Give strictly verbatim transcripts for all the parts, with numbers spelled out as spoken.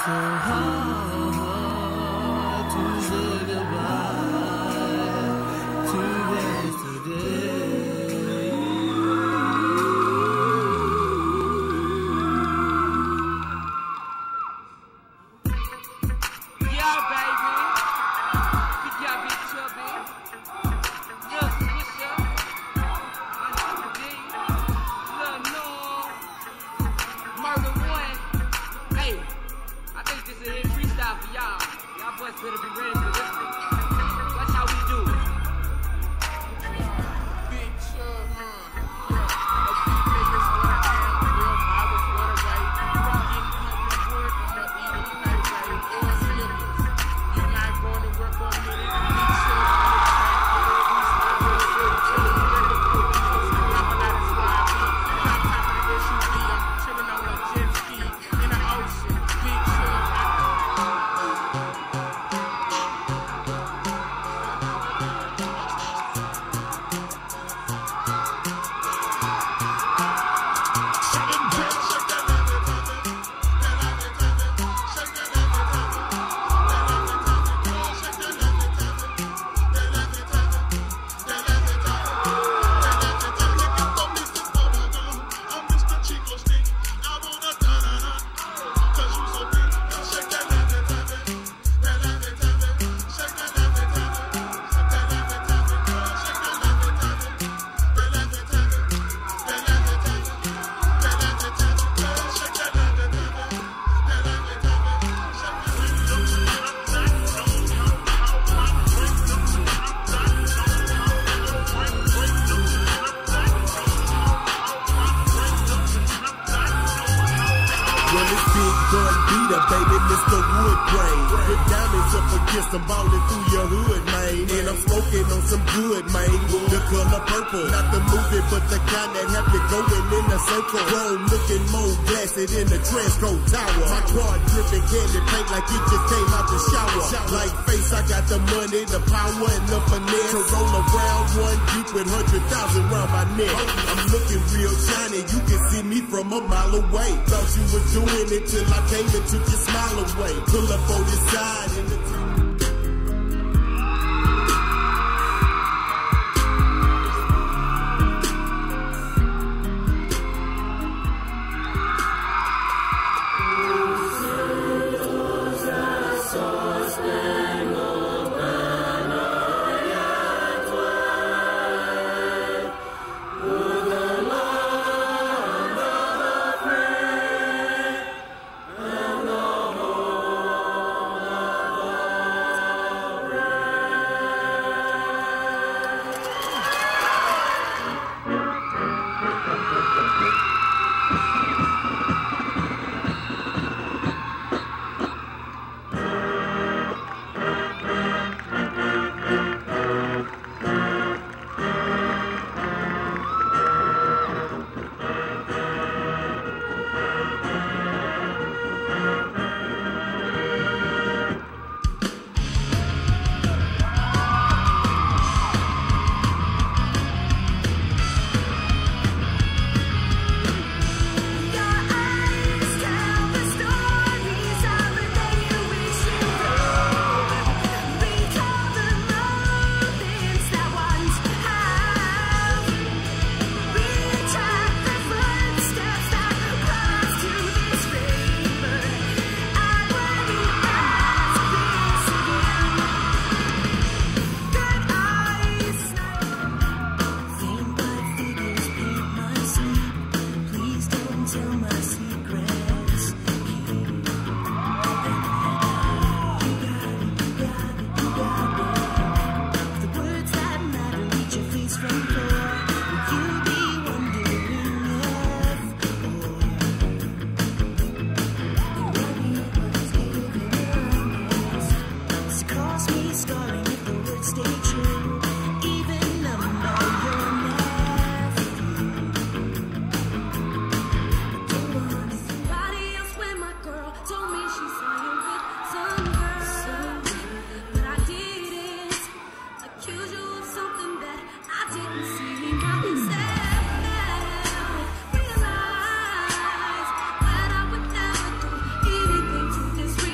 Realize that I would never do anything to disrespect.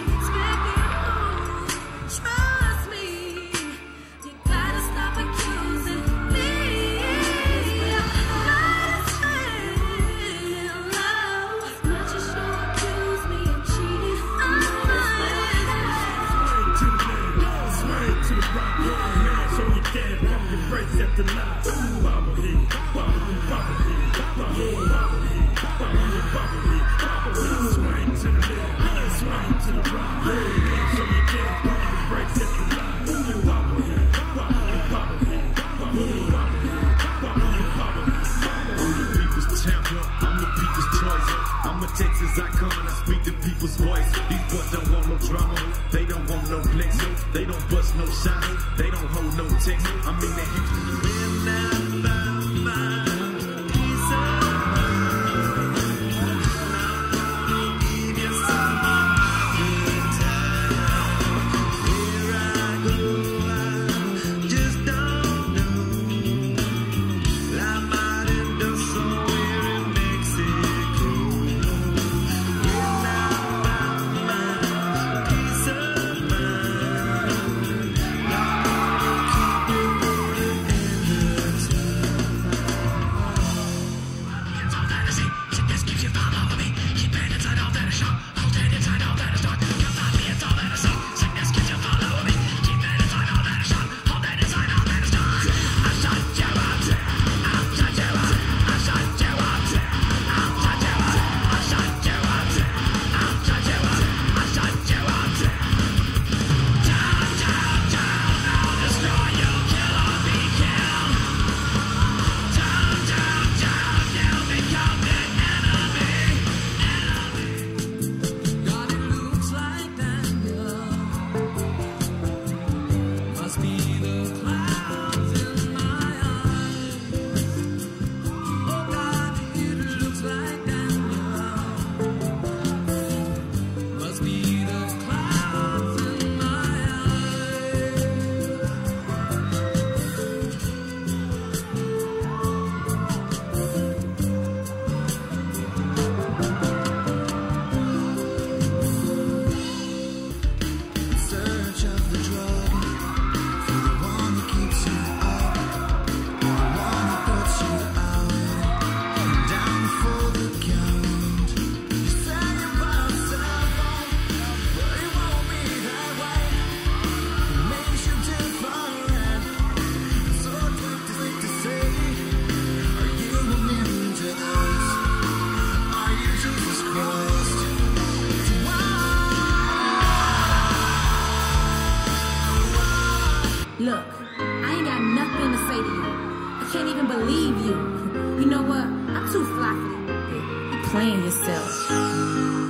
So you can't fucking brace at the line. Bobblehead, bobblehead, bobblehead, bobblehead, bobblehead, bobblehead, bobblehead, swing to the left, swing to the right. So you can't fucking brace at the line. Bobblehead, bobblehead, bobblehead, bobblehead, bobblehead, bobblehead. I'm the people's champion, I'm the people's choice. I'm a Texas icon, I speak the people's voice. These boys don't want no drama, they don't want no flex. They don't bust no shots, they don't hold no text. I'm in that Houston. When I find my peace of mind, I'm gonna give you some good time. Where I go, I just don't know. I might end up somewhere in Mexico. When I find my peace of mind, I'm gonna keep it rolling in the Hands off that I see, sit this keeps you following me. Keep it inside all that I show, hold it inside all that I start. Come on me, it's all that I see. Sickness keeps you following me. Keep it inside all that I show, hold it inside all that I start. I shut you up, I'll shut you up, I shut you up, I'll shut you up, I shut you up, I'll shut you up, I shut you up. Down, down, down, I'll destroy you, kill or be killed. Down, down, down, you'll become the enemy. God, it looks like anger. Must be the clouds in my eyes. Oh God, it looks like anger. Must be the clouds in my eyes. In search of the drug, for the one that keeps you up, or the one that puts you out, and down for the count. You say you're by yourself, but it won't be that way. It makes you different. It's so quick to, quick to say, are you a ninja? Are you Jesus Christ? So why? Look, I ain't got nothing to say to you. I can't even believe you. You know what? I'm too fly for you. You're playing yourself.